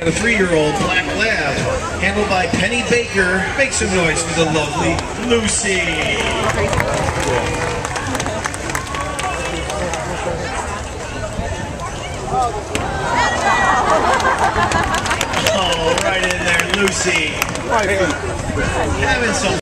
A 3-year-old black lab, handled by Penny Baker. Make some noise for the lovely Lucy. Oh, right in there, Lucy. Having some